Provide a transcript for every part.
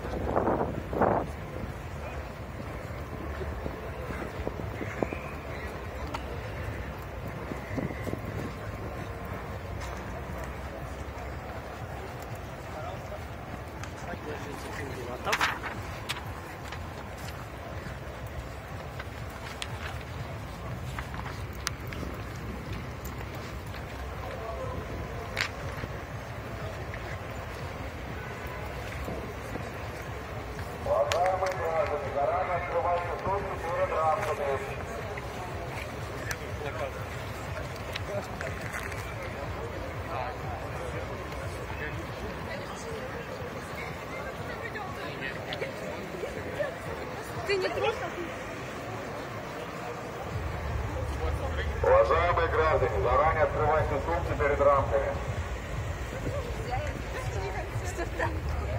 Ты не трогай. Уважаемые граждане, заранее открывайте сумки перед рамками. Что там?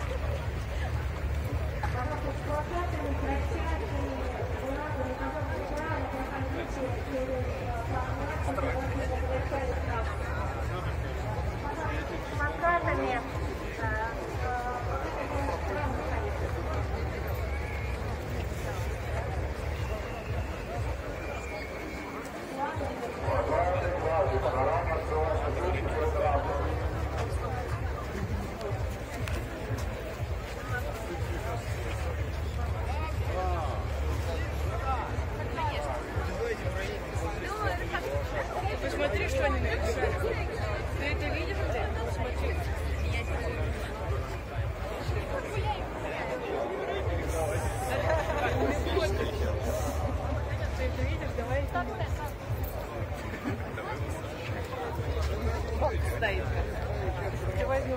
Посмотри, что они написали. Ты это видишь? Смотри. Ты это видишь? Давай. Стоит. Ты возьмешь.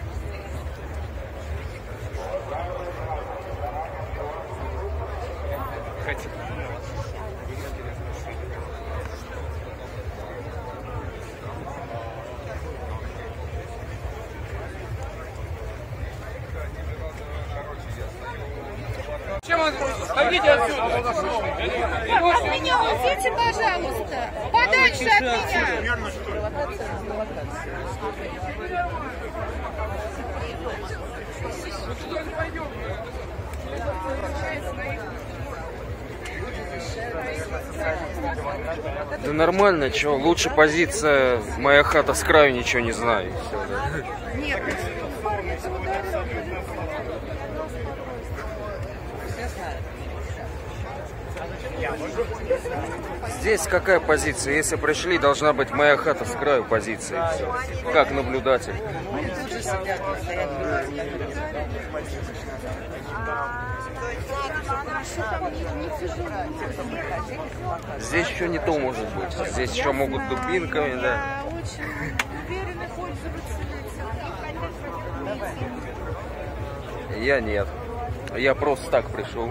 Хотите? Пойдите отсюда! От меня уйдите, пожалуйста! Подальше от меня! Да нормально, чё, лучше позиция «Моя хата с краю, ничего не знаю». Всё, да. Нет, Здесь какая позиция? Если пришли, должна быть «Моя хата с краю» позиция. Всё. Как наблюдатель. Здесь еще не то может быть. Здесь еще могут дубинками, да. очень уверенно пользоваться лицом. Я нет. Я просто так пришел.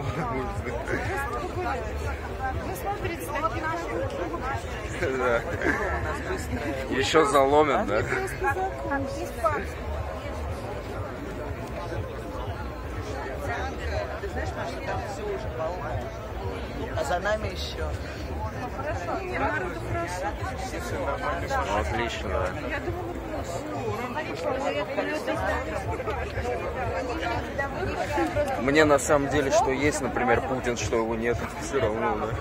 Да. Еще заломят, да? Ты знаешь, Маша, там все уже полно. А за нами еще. Отлично, да. Мне на самом деле, что есть, например, Путин, что его нет, все равно, да.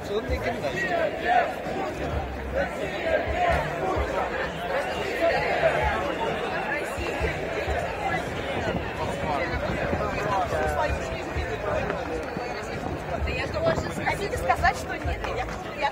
Хотите сказать, что нет? Я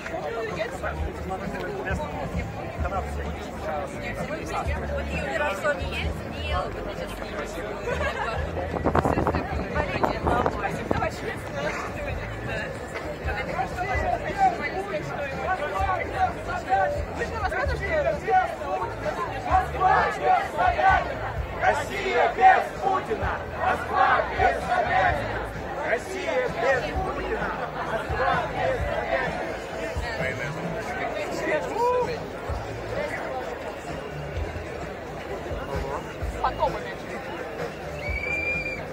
Россия без Путина! Москва без Собянина! Россия без Путина! Москва без Собянина! потом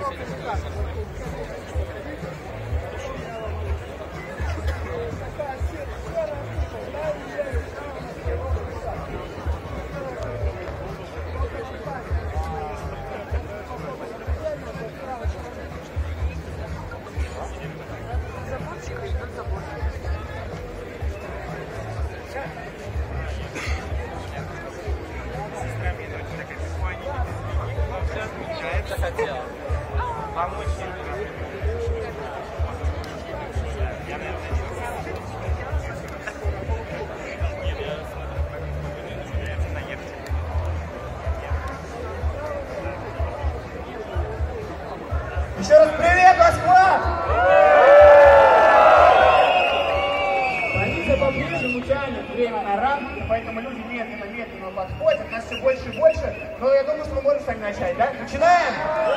Еще раз привет, Москва! Полиция по-прежнему тянет время на рамки, поэтому люди медленно подходят, нас все больше и больше, но я думаю, что мы можем с вами начать, да? Начинаем?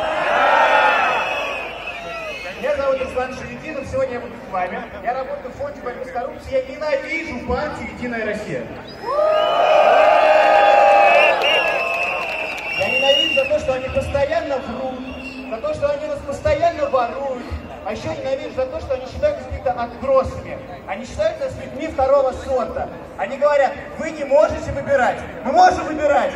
Меня зовут Руслан Шеретинов, сегодня я буду с вами. Я работаю в фонде борьбы с коррупцией, я ненавижу партию «Единая Россия». Я ненавижу за то, что они постоянно врут, за то, что они нас постоянно воруют, а еще ненавижу за то, что они считают нас какими-то отбросами. Они считают нас людьми второго сорта. Они говорят, вы не можете выбирать. Мы можем выбирать.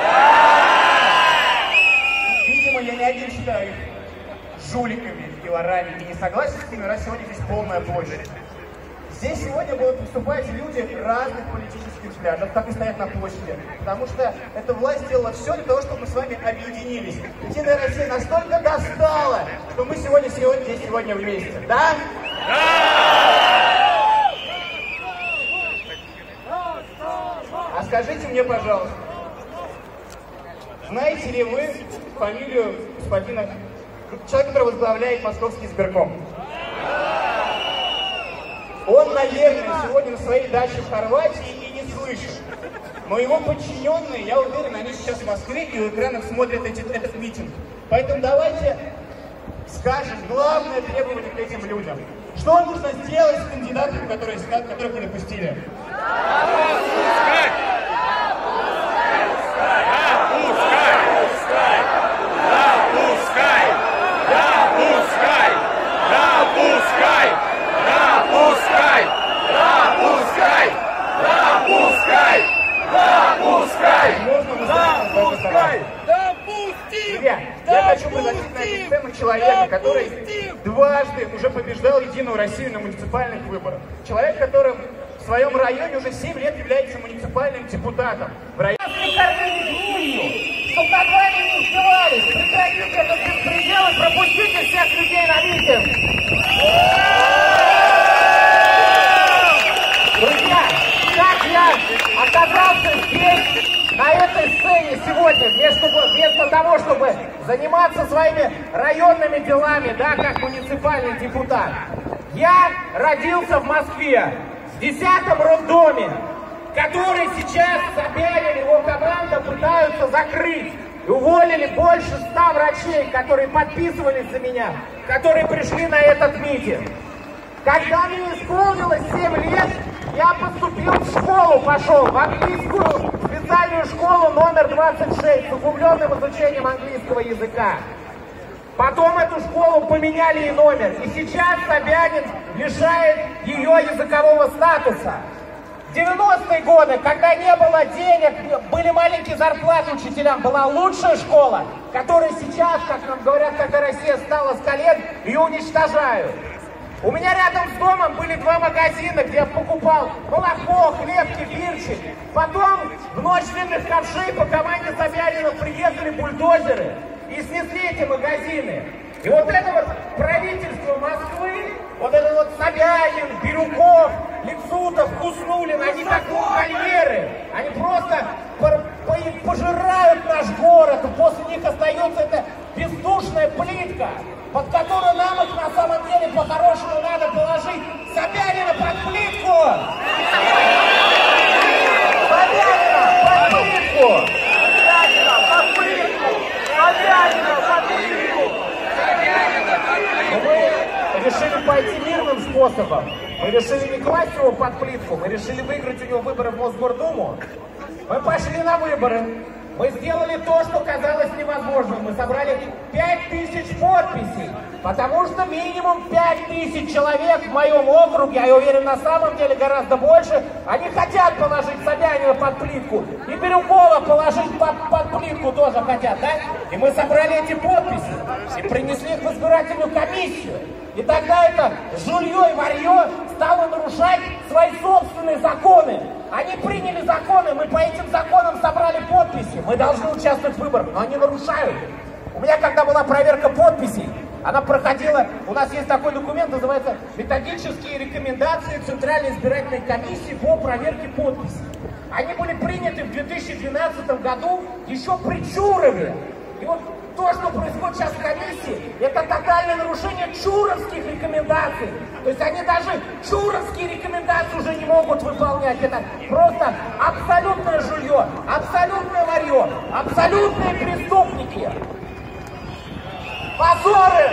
Видимо, я не один считаю их жуликами и ворами. И не согласен с ними, раз сегодня здесь полная площадь. Здесь сегодня будут выступать люди разных политических взглядов, как и стоят на площади. Потому что эта власть сделала все для того, чтобы мы с вами объединились. Единая Россия настолько достала, что мы здесь сегодня вместе. Да? А скажите мне, пожалуйста, знаете ли вы фамилию господина, человека, который возглавляет Московский избирком? Он, наверное, сегодня на своей даче в Хорватии и не слышит. Но его подчиненные, я уверен, они сейчас в Москве и у экранов смотрят этот митинг. Поэтому давайте скажем главное требование к этим людям. Что нужно сделать с кандидатами, которых не допустили? Друзья, я хочу пригласить на эту сцену человека, который дважды уже побеждал Единую Россию на муниципальных выборах. Человек, который в своем районе уже 7 лет является муниципальным депутатом. В районе чтобы над вами не издевались. Прекратите этот беспредел и пропустите всех людей на митинг. Друзья, как я оказался здесь, на этой сцене сегодня, вместо того, чтобы заниматься своими районными делами, да, как муниципальный депутат, я родился в Москве, в 10-м роддоме, который сейчас Собянин и его команда пытаются закрыть. И уволили больше 100 врачей, которые подписывались за меня, которые пришли на этот митинг. Когда мне исполнилось 7 лет, я поступил в школу, пошел в английскую специальную школу номер 26 с углубленным изучением английского языка. Потом эту школу поменяли и номер. И сейчас Собянин лишает ее языкового статуса. В 90-е годы, когда не было денег, были маленькие зарплаты учителям, была лучшая школа, которая сейчас, как нам говорят, когда Россия встала с колен, ее уничтожают. У меня рядом с домом были 2 магазина, где я покупал молоко, хлеб, кефирчик. Потом в ночь длинных ковшей по команде Собянина приехали бульдозеры и снесли эти магазины. И вот это вот правительство Москвы, вот это вот Собянин, Бирюков, Лексутов, Хуснуллин, они как бульдозеры. Они просто пожирают наш город, и после них остается эта бездушная плитка, под которую нам их на самом деле по-хорошему надо положить. Собянина под плитку! Собянина под плитку! Собянина под плитку! Собянина под плитку! Но мы решили пойти мирным способом. Мы решили не класть его под плитку, мы решили выиграть у него выборы в Мосгордуму. Мы пошли на выборы. Мы сделали то, что казалось невозможным. Мы собрали 5000 подписей, потому что минимум 5000 человек в моем округе, а я уверен, на самом деле гораздо больше, они хотят положить Собянина под плитку. И Бирюкова положить под плитку тоже хотят, да? И мы собрали эти подписи и принесли их в избирательную комиссию. И тогда это жулье и варье стало нарушать свои собственные законы. Они приняли законы, мы по этим законам собрали подписи. Мы должны участвовать в выборах, но они нарушают. У меня, когда была проверка подписей, она проходила, у нас есть такой документ, называется «Методические рекомендации Центральной избирательной комиссии по проверке подписей». Они были приняты в 2012 году еще при Чурове. И вот то, что происходит сейчас в комиссии, это тотальное нарушение чуровских рекомендаций. То есть они даже чуровские рекомендации уже не могут выполнять. Это просто абсолютное жулье, абсолютное варье, абсолютные преступники. Позоры!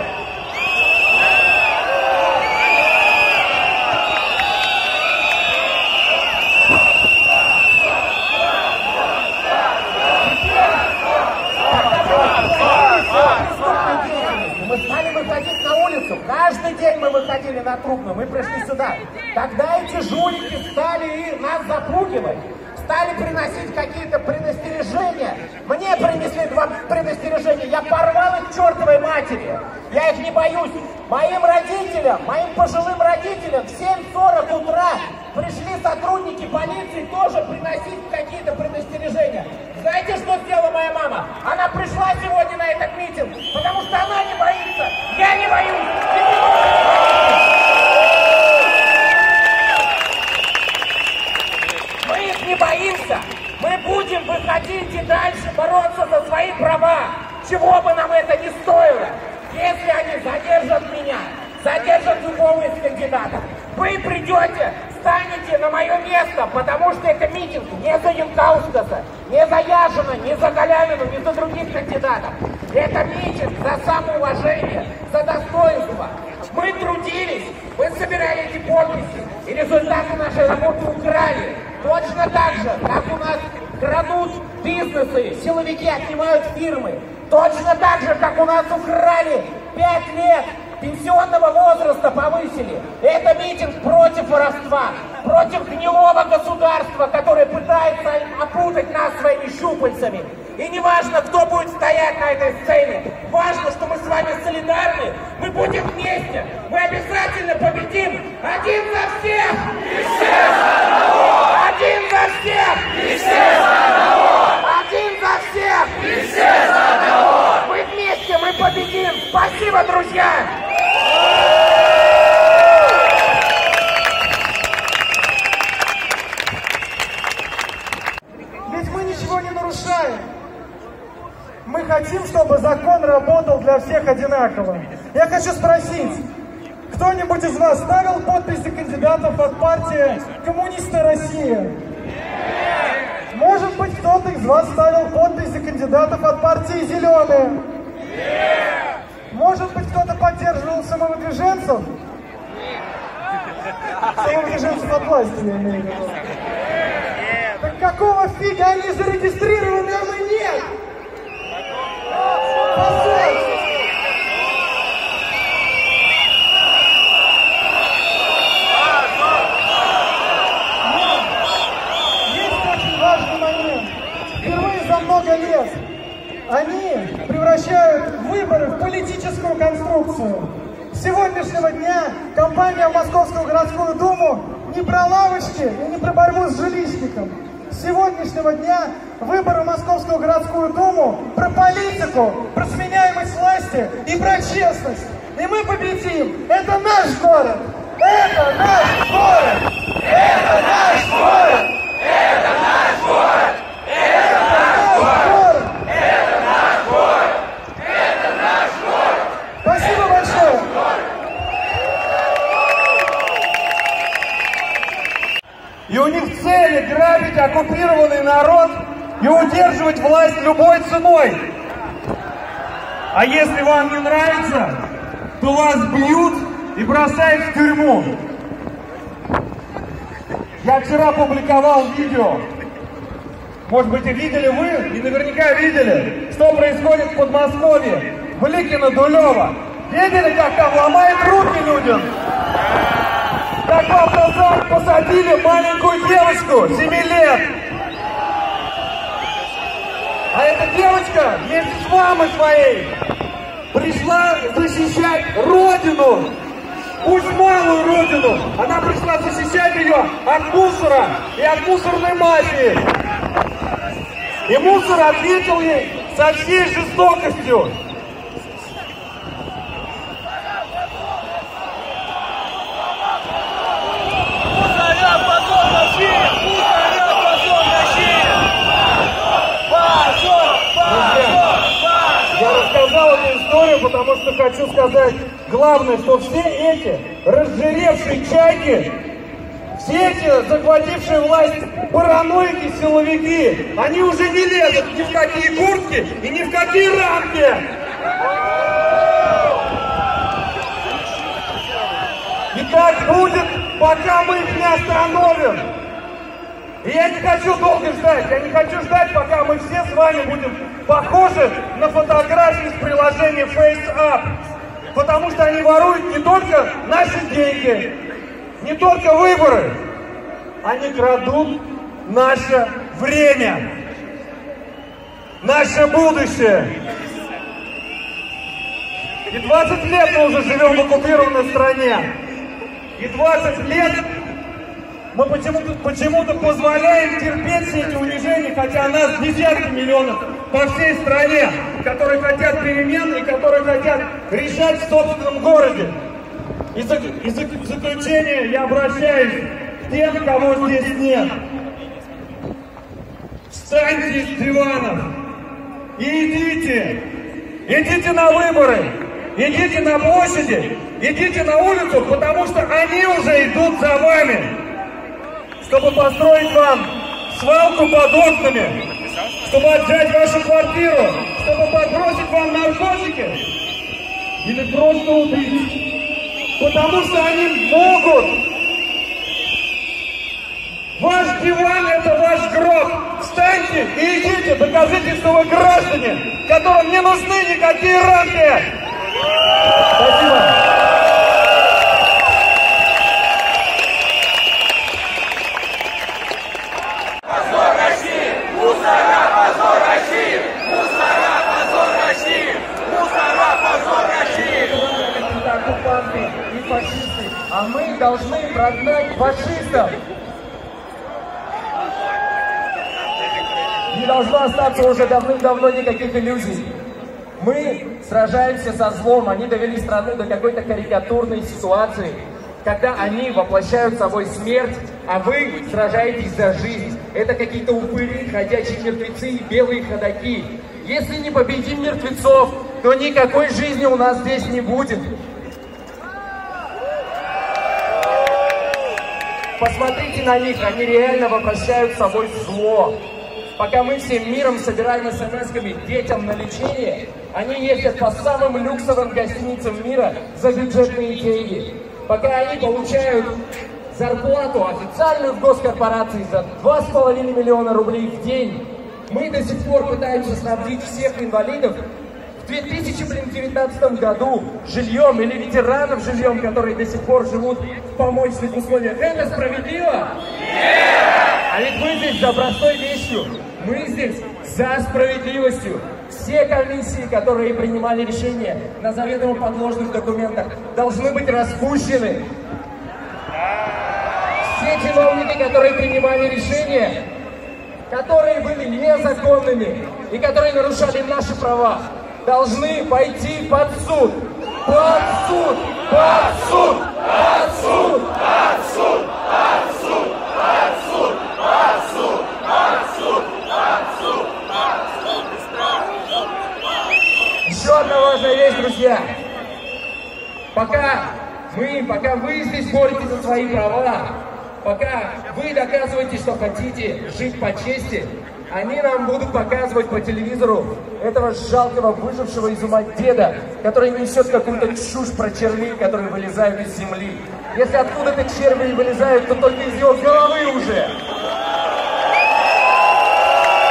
Мы стали выходить на улицу. Каждый день мы выходили на Трубную. Мы пришли сюда. Тогда эти жулики стали и нас запугивать. Стали приносить какие-то предостережения. Мне принесли 2 предостережения. Я порвал их к чертовой матери. Я их не боюсь. Моим родителям, моим пожилым родителям в 7:40 утра пришли сотрудники полиции тоже приносить какие-то предостережения. Знаете, что сделала моя мама? Она пришла сегодня на этот митинг, потому что она не боится. Я не боюсь. Мы их не боимся. Мы будем выходить и дальше бороться за свои права. Чего бы нам это ни стоило. Если они задержат меня, задержат любого из кандидатов, вы придете, станете на мое место, потому что это митинг не за Янкаускаса, не за Яшина, не за Галямину, не за других кандидатов. Это митинг за самоуважение, за достоинство. Мы трудились, мы собирали эти подписи, и результаты нашей работы украли. Точно так же, как у нас крадут бизнесы, силовики отнимают фирмы. Точно так же, как у нас украли 5 лет пенсионного возраста повысили. Это митинг против воровства, против гнилого государства, которое пытается опутать нас своими щупальцами. И не важно, кто будет стоять на этой сцене, важно, что мы с вами солидарны, мы будем вместе, мы обязательно победим. Один за всех! И все за одного! Один за всех! И все за одного! Один за всех! И все за одного! Мы вместе, мы победим! Спасибо, друзья! Ведь мы ничего не нарушаем. Мы хотим, чтобы закон работал для всех одинаково. Я хочу спросить, кто-нибудь из вас ставил подписи кандидатов от партии «Коммунисты России»? Может быть, кто-то из вас ставил подписи кандидатов от партии «Зеленые»? Может быть, кто-то поддерживал самовыдвиженцев? Самовыдвиженцев от власти, я имею в виду. Так какого фига они зарегистрированы, а мы нет? Есть очень важный момент. Впервые за много лет они превращают выборы в политическую конструкцию. С сегодняшнего дня кампания в Московскую городскую думу не про лавочки и не про борьбу с жилищником. С сегодняшнего дня выборы в Московскую городскую думу про политику, про сменяемость власти и про честность. И мы победим. Это наш город. Это наш город. Это наш город. Это наш город. Это наш город. Это наш город. Это наш город. Спасибо большое. И у них цели грабить оккупированный народ и удерживать власть любой ценой. А если вам не нравится, то вас бьют и бросают в тюрьму. Я вчера публиковал видео, Может быть, и видели вы, и наверняка видели, что происходит в Подмосковье, в Ликино-Дулево. Видели, как там ломают руки людям? Как вам назад посадили маленькую девочку 7 лет? А эта девочка вместе с мамой своей пришла защищать Родину. Пусть малую Родину. Она пришла защищать ее от мусора и от мусорной мафии. И мусор ответил ей со всей жестокостью. Я рассказал эту историю, потому что хочу сказать главное, что все эти разжиревшие чайки, все эти захватившие власть параноики, силовики, они уже не лезут ни в какие куртки и ни в какие рамки. И так будет, пока мы их не остановим. И я не хочу долго ждать, я не хочу ждать, пока мы все с вами будем похожи на фотографии с приложения FaceApp. Потому что они воруют не только наши деньги, не только выборы, они крадут наше время, наше будущее. И 20 лет мы уже живем в оккупированной стране. И 20 лет мы почему-то позволяем терпеть все эти унижения, хотя нас десятки миллионов по всей стране, которые хотят перемен и которые хотят решать в собственном городе. И в заключение я обращаюсь к тем, кого здесь нет. Встаньте из диванов и идите на выборы, идите на площади, идите на улицу, потому что они уже идут за вами. Чтобы построить вам свалку под окнами, чтобы отжать вашу квартиру, чтобы подбросить вам наркотики или просто убить. Потому что они могут. Ваш диван — это ваш гроб. Встаньте и идите, докажите, что вы граждане, которым не нужны никакие рамки. Спасибо. И фашисты, а мы должны прогнать фашистов. Не должно остаться уже давным-давно никаких иллюзий. Мы сражаемся со злом, они довели страну до какой-то карикатурной ситуации, когда они воплощают собой смерть, а вы сражаетесь за жизнь. Это какие-то упыри, ходячие мертвецы и белые ходаки. Если не победим мертвецов, то никакой жизни у нас здесь не будет. Посмотрите на них, они реально воплощают собой зло. Пока мы всем миром собираем смс-ками детям на лечение, они ездят по самым люксовым гостиницам мира за бюджетные деньги. Пока они получают зарплату официальную в госкорпорации за 2,5 миллиона рублей в день, мы до сих пор пытаемся снабдить всех инвалидов в 2019 году жильем или ветеранов жильем, которые до сих пор живут в помоечных условиях. Это справедливо? Нет! А ведь мы здесь за простой вещью. Мы здесь за справедливостью. Все комиссии, которые принимали решения на заведомо подложных документах, должны быть распущены. Все чиновники, которые принимали решения, которые были незаконными и которые нарушали наши права, должны пойти под суд. Под суд! Под суд! Под суд! Под суд! Под суд! Под суд! Под суд! Под суд! Под суд! Еще одна важная вещь, друзья. Пока вы здесь боретесь за свои права, пока вы доказываете, что хотите жить по чести, они нам будут показывать по телевизору этого жалкого выжившего из ума деда, который несет какую-то чушь про червей, которые вылезают из земли. Если откуда-то черви вылезают, то только из его головы уже.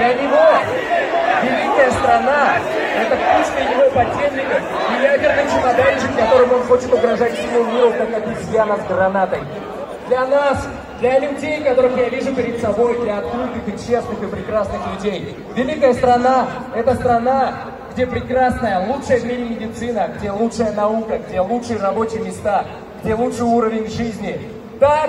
Для него великая страна – это кучка его подельников и ядерный чемоданчик, которым он хочет угрожать всему миру, как обезьяна с гранатой. Для нас, для людей, которых я вижу перед собой, для открытых и честных и прекрасных людей. Великая страна – это страна, где прекрасная, лучшая в мире медицина, где лучшая наука, где лучшие рабочие места, где лучший уровень жизни. Так?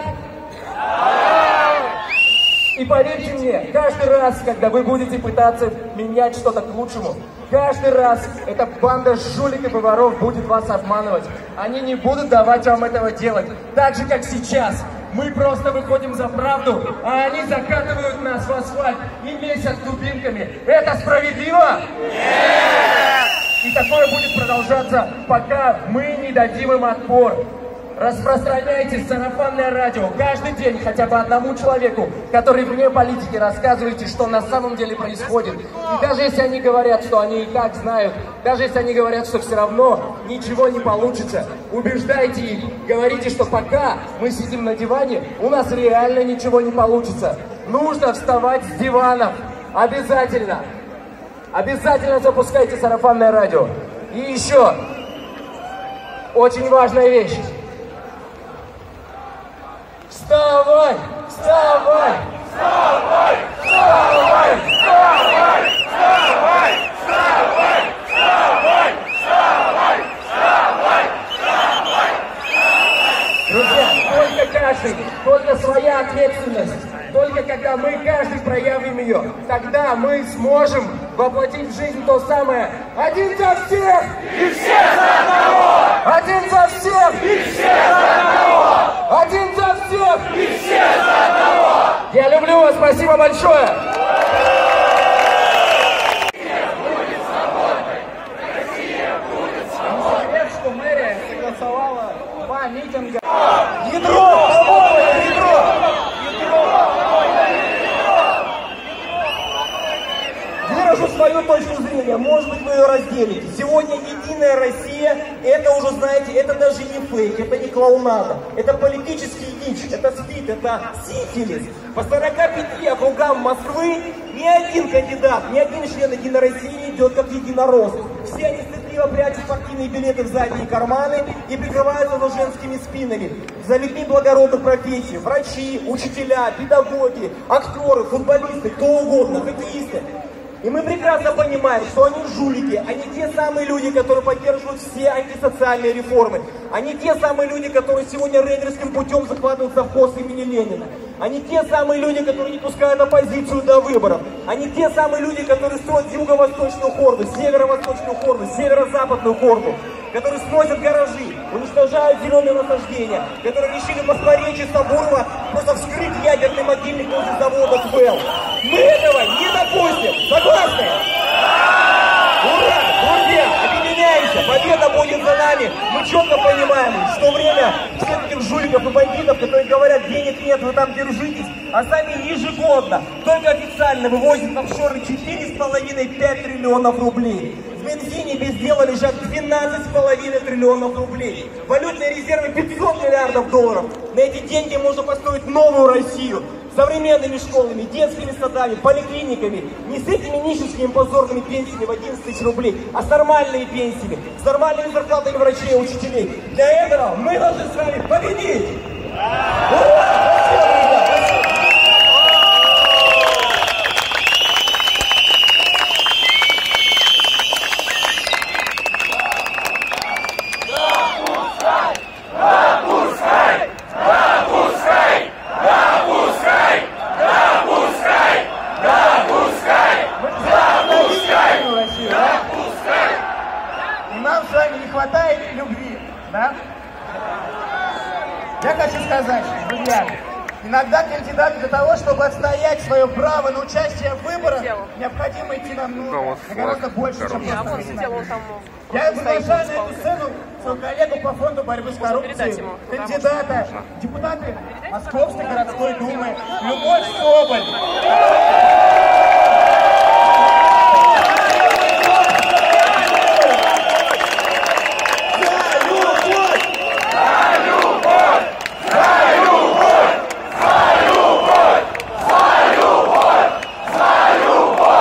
И поверьте мне, каждый раз, когда вы будете пытаться менять что-то к лучшему, каждый раз эта банда жуликов и воров будет вас обманывать. Они не будут давать вам этого делать. Так же, как сейчас. Мы просто выходим за правду, а они закатывают нас в асфальт и месят дубинками. Это справедливо? Нет! И такое будет продолжаться, пока мы не дадим им отпор. Распространяйте сарафанное радио каждый день хотя бы одному человеку, который вне политики, рассказывайте, что на самом деле происходит. И даже если они говорят, что они и так знают, даже если они говорят, что все равно ничего не получится, убеждайте их, говорите, что пока мы сидим на диване, у нас реально ничего не получится. Нужно вставать с диванов. Обязательно. Обязательно запускайте сарафанное радио. И еще очень важная вещь. Вставай! Вставай! Вставай! Вставай! Вставай! Вставай! Вставай! Вставай! Вставай! Вставай! Вставай! Друзья, только каждый, только своя ответственность. Только когда мы каждый проявим ее, тогда мы сможем воплотить в жизнь то самое: один за всех и все за одного! Один за всех и все за одного! Один за всех и все за одного! Я люблю вас, спасибо большое! Россия будет свободной! Россия будет свободной! Что мэрия согласовала 2 митинга. Ядро! Ядро! Выражу свою точку зрения, может быть, вы ее разделите. Сегодня Единая Россия, это уже, знаете, это даже не фейк, это не клоунада. Это политический дичь, это СПИД, это сифилис. По 45 округам Москвы ни один кандидат, ни один член Единой России не идет как единорос. Все они стыдливо прячут партийные билеты в задние карманы и прикрываются за женскими спинами. За людьми благородных профессий: врачи, учителя, педагоги, актеры, футболисты, кто угодно, хоккеисты. И мы прекрасно понимаем, что они жулики, они те самые люди, которые поддерживают все антисоциальные реформы. Они те самые люди, которые сегодня рейдерским путем захватывают совхоз имени Ленина. Они те самые люди, которые не пускают оппозицию до выборов. Они те самые люди, которые строят юго-восточную хорду, северо-восточную хорду, северо-западную хорду, которые сносят гаражи, уничтожают зеленые насаждения, которые решили по скворечью Сабурова просто вскрыть ядерный могильник возле завода СВЭЛ. Мы этого не допустим! Согласны? Ура! Друзья, объединяемся! Победа будет за нами! Мы четко понимаем, что время всех этих жуликов и бандитов, которые говорят: денег нет, вы там держитесь, а сами ежегодно, только официально вывозят в офшоры 4,5-5 триллионов рублей. В бензине без дела лежат 12,5 триллионов рублей. Валютные резервы 500 миллиардов долларов. На эти деньги можно построить новую Россию. Современными школами, детскими садами, поликлиниками. Не с этими нищенскими позорными пенсиями в 11 тысяч рублей, а с нормальными пенсиями, с нормальными зарплатами врачей и учителей. Для этого мы должны с вами победить! Ура! Я хочу сказать, друзья, иногда кандидаты для того, чтобы отстоять свое право на участие в выборах, необходимо идти намного, гораздо больше, чем просто выступать. Я приглашаю на эту сцену своего коллегу по фонду борьбы с коррупцией, кандидата, депутата Московской городской думы Любовь Соболь. За любовь!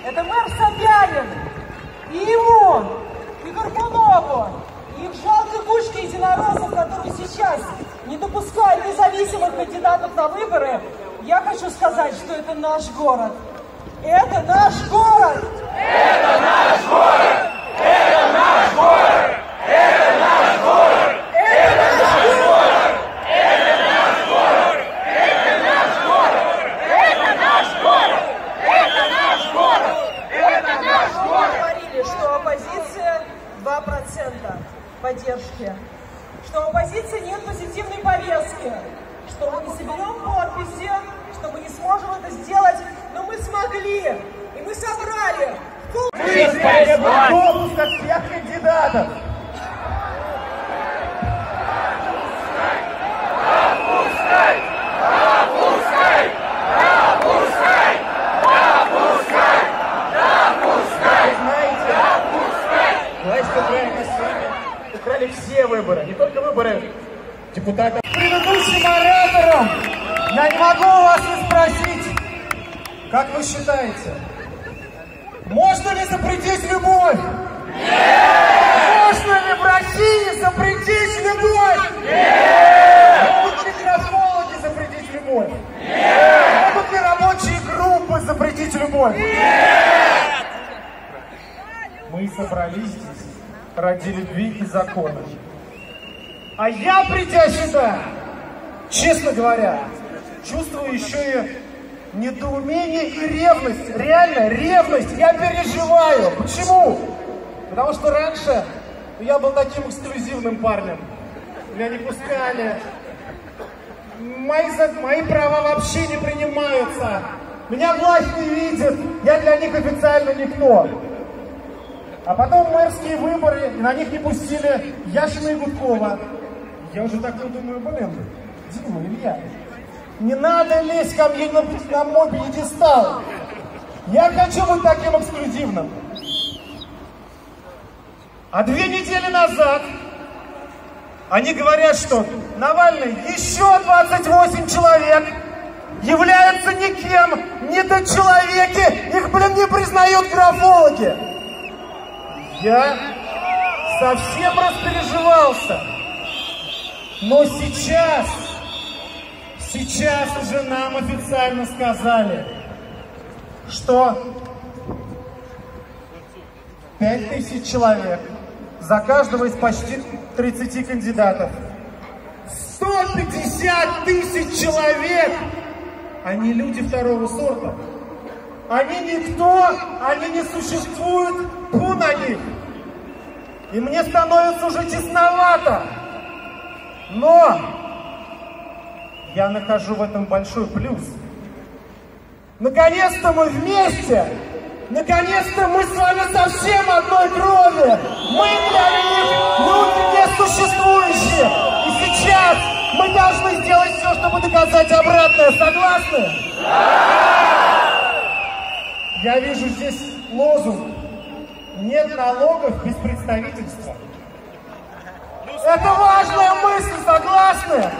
Это мэр Собянин. И ему, и Горбунову, и их жалкой кучке единороссов, которые сейчас не допускают независимых кандидатов на выборы, я хочу сказать, что это наш город. Это наш город! Это наш город! Это наш город! Это наш город! Это наш город! Это наш город! Это наш город! Это наш город! Это наш город! Это наш город! Говорили, что оппозиция 2% поддержки, что у оппозиции нет позитивной повестки, что мы не соберем подписи, что мы не сможем это сделать, но мы смогли, и мы собрали. Допуск от всех кандидатов. Опускай! Опускай! Опускай! Опускай! Опускай! Знаете, власть украли с вами. Украли все выборы, не только выборы депутатов. Предыдущим оратором я не могу вас не спросить, как вы считаете, можно ли запретить любовь? Нет! Можно ли в России запретить любовь? Нет! Могут ли графологи запретить любовь? Нет! Могут ли рабочие группы запретить любовь? Нет! Мы собрались здесь ради любви и закона. А я, придя сюда, честно говоря, чувствую еще и недоумение и ревность. Реально, ревность. Я переживаю. Почему? Потому что раньше я был таким эксклюзивным парнем. Меня не пускали. Мои права вообще не принимаются. Меня власть не видит. Я для них официально никто. А потом мэрские выборы, и на них не пустили Яшина и Гудкова. Я уже такой думаю, блин, Дима, Илья, не надо лезть ко мне на мой пьедестал. Я хочу быть таким эксклюзивным. А 2 недели назад они говорят, что Навальный, еще 28 человек являются никем, недочеловеки, их, блин, не признают графологи. Я совсем распереживался. Но сейчас уже нам официально сказали, что 5000 человек за каждого из почти 30 кандидатов. 150 тысяч человек! Они люди второго сорта. Они никто, они не существуют, фу на них. И мне становится уже тесновато. Но я нахожу в этом большой плюс. Наконец-то мы вместе! Наконец-то мы с вами совсем одной крови! Мы для них люди несуществующие! И сейчас мы должны сделать все, чтобы доказать обратное. Согласны? Я вижу здесь лозунг: нет налогов без представительства. Это важная мысль, согласны?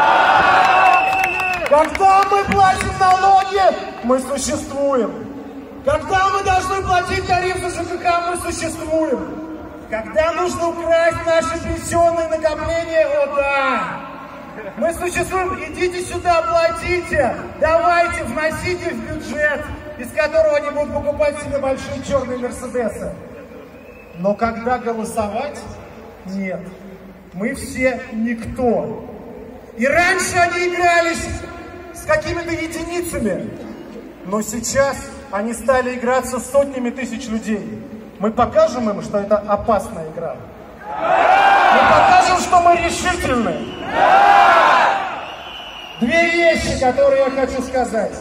Когда мы платим налоги, мы существуем. Когда мы должны платить тариф за ЖКХ, мы существуем. Когда нужно украсть наши пенсионные накопления, о да, мы существуем. Идите сюда, платите, давайте, вносите в бюджет, из которого они будут покупать себе большие черные мерседесы. Но когда голосовать, нет. Мы все никто. И раньше они игрались с какими-то единицами, но сейчас они стали играться с сотнями тысяч людей. Мы покажем им, что это опасная игра. Мы покажем, что мы решительны. 2 вещи, которые я хочу сказать.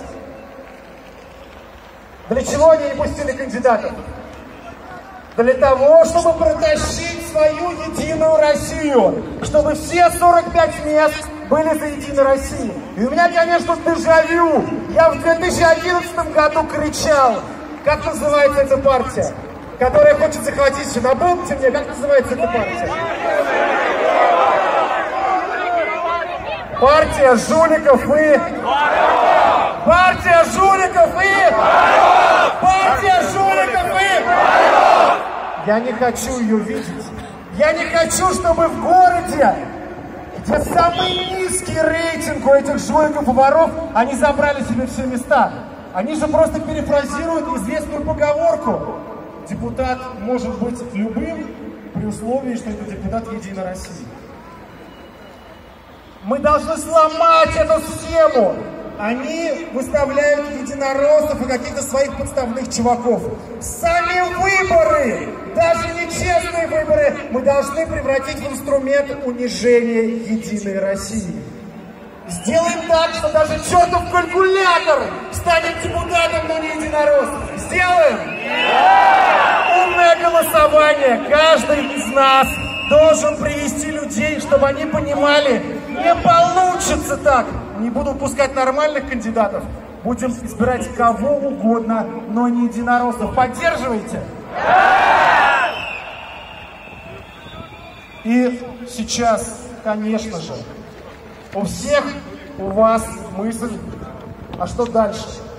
Для чего они не пустили кандидатов? Для того, чтобы протащить свою Единую Россию, чтобы все 45 мест были за Единую Россию. И у меня, конечно, дежавю. Я в 2011 году кричал, как называется эта партия, которая хочет захватить все. Напомните мне, как называется эта партия? Партия жуликов и... Партия жуликов и... Партия жуликов! Я не хочу ее видеть. Я не хочу, чтобы в городе, где самый низкий рейтинг у этих жуликов и воров, они забрали себе все места. Они же просто перефразируют известную поговорку. Депутат может быть любым, при условии, что это депутат Единой России. Мы должны сломать эту схему. Они выставляют единороссов и каких-то своих подставных чуваков. Сами выборы, даже нечестные выборы, мы должны превратить в инструмент унижения Единой России. Сделаем так, что даже чертов калькулятор станет депутатом, но не единорос. Сделаем? Умное голосование. Каждый из нас должен привести людей, чтобы они понимали, не получится так. Не будем пускать нормальных кандидатов. Будем избирать кого угодно, но не единороссов. Поддерживаете? И сейчас, конечно же, у всех у вас мысль, а что дальше?